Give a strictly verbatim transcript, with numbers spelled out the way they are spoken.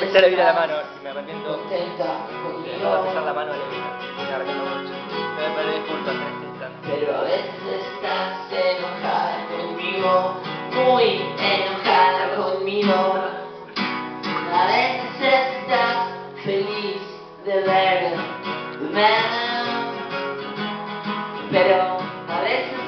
Se le vira la mano, me arrepiento. Contenta Le acabo de conmigo, pisar la mano a Levina. Me arrepiento mucho. Me pedí disculpas en este instante. pero a veces estás enojada conmigo, muy enojada conmigo. A veces estás feliz de verme, pero a veces